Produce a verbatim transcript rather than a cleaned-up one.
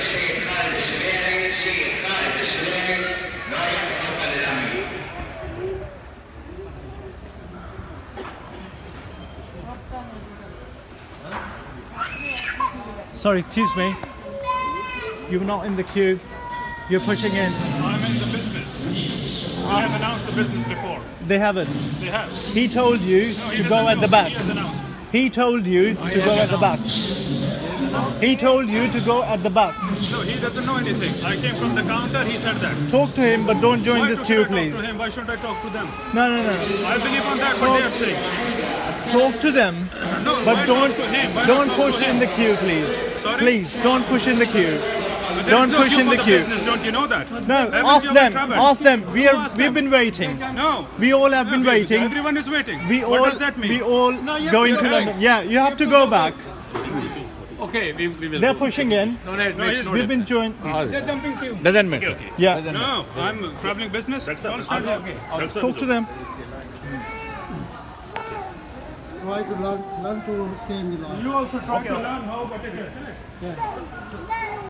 Sorry, excuse me. You're not in the queue. You're pushing in. I'm in the business. I have announced the business before. They haven't. They have. He told you No, to go at the announced. back. He has announced. He told you to go at the back. He told you to go at the back. No, he doesn't know anything. I came from the counter, he said that. Talk to him, but don't join Why this should queue, I talk please. to him? Why should I talk to them? No, no, no. I believe on that, what they are saying. Talk to them, No, but why don't talk to him? Why don't not talk push to in him? the queue, please. Sorry? Please, don't push in the queue. But there Don't is no push queue in for the queue. business, don't you know that? No, Haven't ask you them. ever Ask them. We Who are. asked We've them? been waiting. No. We all have been No, waiting. Everyone is waiting. We what all. does that mean? We all you going have to to London. go. Yeah, you have to go back. Okay, we, we will. They're pushing in. No, no, No, makes he's- no We've been difference. joined. They're jumping queue. Doesn't matter. Yeah. No, I'm traveling business. Talk to them. Try to learn, learn to stay in the line. You also try to learn how, but it is. Yeah.